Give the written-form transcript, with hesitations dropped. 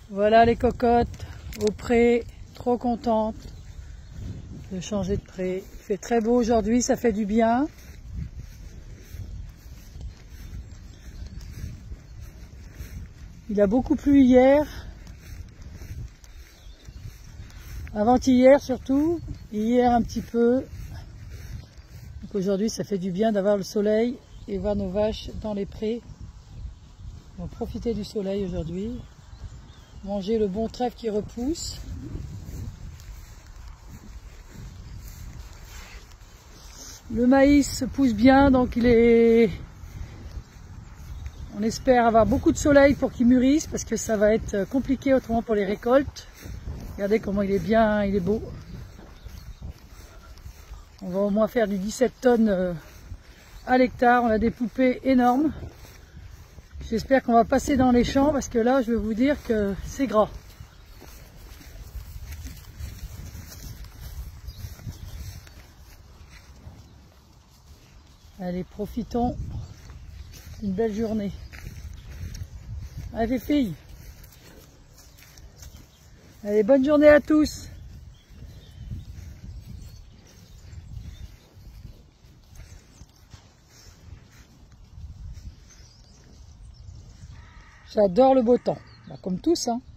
Voilà les cocottes au pré, trop contentes de changer de pré. Il fait très beau aujourd'hui, ça fait du bien. Il a beaucoup plu hier, avant-hier surtout, hier un petit peu. Donc aujourd'hui ça fait du bien d'avoir le soleil et voir nos vaches dans les prés. On va profiter du soleil aujourd'hui, manger le bon trèfle qui repousse. Le maïs pousse bien, donc on espère avoir beaucoup de soleil pour qu'il mûrisse, parce que ça va être compliqué autrement pour les récoltes. Regardez comment il est bien, il est beau. On va au moins faire du 17 tonnes à l'hectare, on a des poupées énormes. J'espère qu'on va passer dans les champs, parce que là je vais vous dire que c'est gras. Allez, profitons d'une belle journée. Allez, filles. Allez, bonne journée à tous. J'adore le beau temps, bah, comme tous, hein.